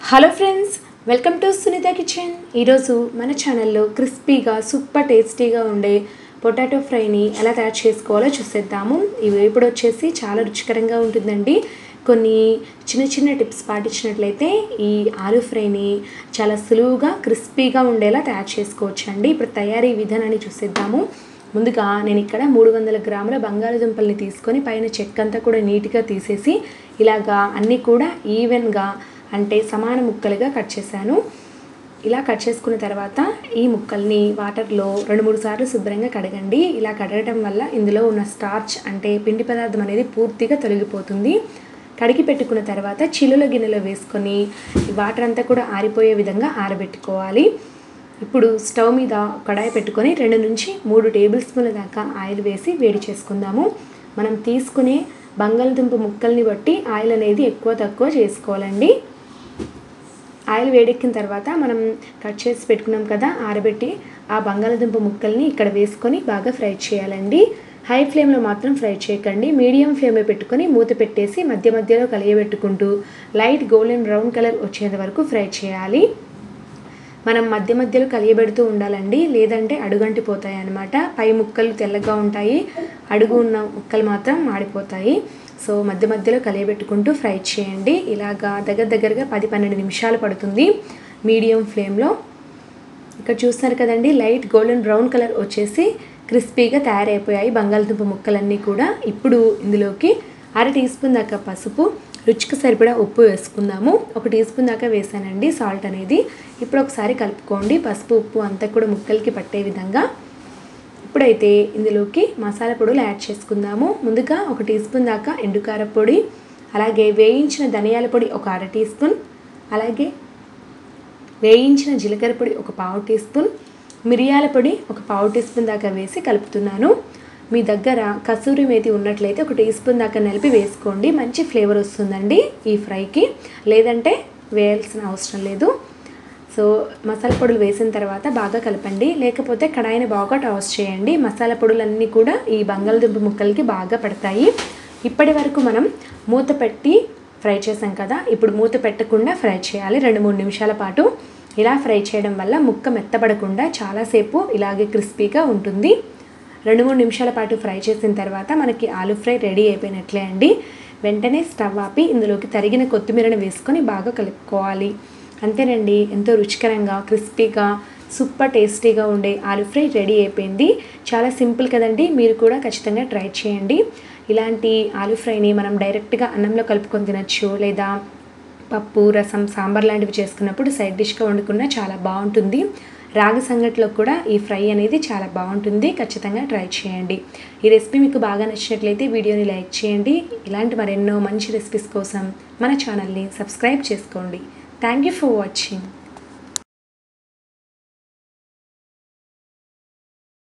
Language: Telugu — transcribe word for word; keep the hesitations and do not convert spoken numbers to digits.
Hello friends, welcome to Sunitha kitchen. ఈరోజు మన ఛానల్లో క్రిస్పీగా సూపర్ టేస్టీగా ఉండే పొటాటో ఫ్రైని ఎలా తయారు చేసుకోవాలో చూసేద్దాము. ఇవి ఇప్పుడు వచ్చేసి చాలా రుచికరంగా ఉంటుందండి. కొన్ని చిన్న చిన్న టిప్స్ పాటించినట్లయితే ఈ ఆలు ఫ్రైని చాలా సులువుగా క్రిస్పీగా ఉండేలా తయారు చేసుకోవచ్చు అండి. ఇప్పుడు తయారీ విధానాన్ని చూసేద్దాము. ముందుగా నేను ఇక్కడ మూడు వందల గ్రాముల బంగాళదుంపల్ని తీసుకొని పైన చెక్కంతా కూడా నీట్గా తీసేసి ఇలాగా అన్నీ కూడా ఈవెన్గా అంటే సమాన ముక్కలుగా కట్ చేశాను. ఇలా కట్ చేసుకున్న తర్వాత ఈ ముక్కల్ని వాటర్లో రెండు మూడు సార్లు శుభ్రంగా కడగండి. ఇలా కడగడం వల్ల ఇందులో ఉన్న స్టార్చ్ అంటే పిండి పదార్థం అనేది పూర్తిగా తొలగిపోతుంది. కడిగి పెట్టుకున్న తర్వాత చిల్లుల గిన్నెలో వేసుకొని వాటర్ అంతా కూడా ఆరిపోయే విధంగా ఆరబెట్టుకోవాలి. ఇప్పుడు స్టవ్ మీద కడాయి పెట్టుకొని రెండు నుంచి మూడు టేబుల్ స్పూన్ల దాకా ఆయిల్ వేసి వేడి చేసుకుందాము. మనం తీసుకునే బంగాళదుంప ముక్కల్ని బట్టి ఆయిల్ అనేది ఎక్కువ తక్కువ చేసుకోవాలండి. ఆయిల్ వేడెక్కిన తర్వాత మనం కట్ చేసి పెట్టుకున్నాం కదా ఆరబెట్టి ఆ బంగాళదుంప ముక్కల్ని ఇక్కడ వేసుకొని బాగా ఫ్రై చేయాలండి. హై ఫ్లేమ్లో మాత్రం ఫ్రై చేయకండి, మీడియం ఫ్లేమ్లో పెట్టుకొని మూత పెట్టేసి మధ్య మధ్యలో కలియబెట్టుకుంటూ లైట్ గోల్డెన్ బ్రౌన్ కలర్ వచ్చేంత వరకు ఫ్రై చేయాలి. మనం మధ్య మధ్యలో కలియబెడుతూ ఉండాలండి, లేదంటే అడుగంటిపోతాయి అన్నమాట. పై ముక్కలు తెల్లగా ఉంటాయి, అడుగు ఉన్న ముక్కలు మాత్రం మాడిపోతాయి. సో మధ్య మధ్యలో కలియబెట్టుకుంటూ ఫ్రై చేయండి. ఇలాగా దగ్గర దగ్గరగా పది పన్నెండు నిమిషాలు పడుతుంది మీడియం ఫ్లేమ్లో. ఇక్కడ చూస్తున్నారు కదండి, లైట్ గోల్డెన్ బ్రౌన్ కలర్ వచ్చేసి క్రిస్పీగా తయారైపోయాయి బంగాళదుంప ముక్కలన్నీ కూడా. ఇప్పుడు ఇందులోకి అర టీ స్పూన్ దాకా పసుపు, రుచికి సరిపడా ఉప్పు వేసుకుందాము. ఒక టీ స్పూన్ దాకా వేసానండి సాల్ట్ అనేది. ఇప్పుడు ఒకసారి కలుపుకోండి, పసుపు ఉప్పు అంతా కూడా ముక్కలకి పట్టే విధంగా. ఇప్పుడైతే ఇందులోకి మసాలా పొడులు యాడ్ చేసుకుందాము. ముందుగా ఒక టీ స్పూన్ దాకా ఎండుకార పొడి, అలాగే వేయించిన ధనియాల పొడి ఒక అర టీ స్పూన్, అలాగే వేయించిన జీలకర్ర పొడి ఒక పావు టీ స్పూన్, మిరియాల పొడి ఒక పావు టీ స్పూన్ దాకా వేసి కలుపుతున్నాను. మీ దగ్గర కసూరి మేతి ఉన్నట్లయితే ఒక టీ స్పూన్ దాకా నలిపి వేసుకోండి, మంచి ఫ్లేవర్ వస్తుందండి ఈ ఫ్రైకి. లేదంటే వేయాల్సిన అవసరం లేదు. సో మసాలా పొడులు వేసిన తర్వాత బాగా కలపండి, లేకపోతే కడాయిని బాగా టాస్ చేయండి. మసాలా పొడులన్నీ కూడా ఈ బంగాళదుంప ముక్కలకి బాగా పడతాయి. ఇప్పటి వరకు మనం మూత పెట్టి ఫ్రై చేసాం కదా, ఇప్పుడు మూత పెట్టకుండా ఫ్రై చేయాలి రెండు మూడు నిమిషాల పాటు. ఇలా ఫ్రై చేయడం వల్ల ముక్క మెత్తబడకుండా చాలాసేపు ఇలాగే క్రిస్పీగా ఉంటుంది. రెండు మూడు నిమిషాల పాటు ఫ్రై చేసిన తర్వాత మనకి ఆలు ఫ్రై రెడీ అయిపోయినట్లే అండి. వెంటనే స్టవ్ ఆపి ఇందులోకి తరిగిన కొత్తిమీరను వేసుకొని బాగా కలుపుకోవాలి. అంతేనండి, ఎంతో రుచికరంగా క్రిస్పీగా సూపర్ టేస్టీగా ఉండే ఆలు ఫ్రై రెడీ అయిపోయింది. చాలా సింపుల్ కదండి, మీరు కూడా ఖచ్చితంగా ట్రై చేయండి. ఇలాంటి ఆలు ఫ్రైని మనం డైరెక్ట్గా అన్నంలో కలుపుకొని తినచ్చు, లేదా పప్పు రసం సాంబార్ లాంటివి చేసుకున్నప్పుడు సైడ్ డిష్గా వండుకున్నా చాలా బాగుంటుంది. రాగి సంగట్లో కూడా ఈ ఫ్రై అనేది చాలా బాగుంటుంది, ఖచ్చితంగా ట్రై చేయండి. ఈ రెసిపీ మీకు బాగా నచ్చినట్లయితే వీడియోని లైక్ చేయండి. ఇలాంటి మరెన్నో మంచి రెసిపీస్ కోసం మన ఛానల్ని సబ్స్క్రైబ్ చేసుకోండి. Thank you for watching.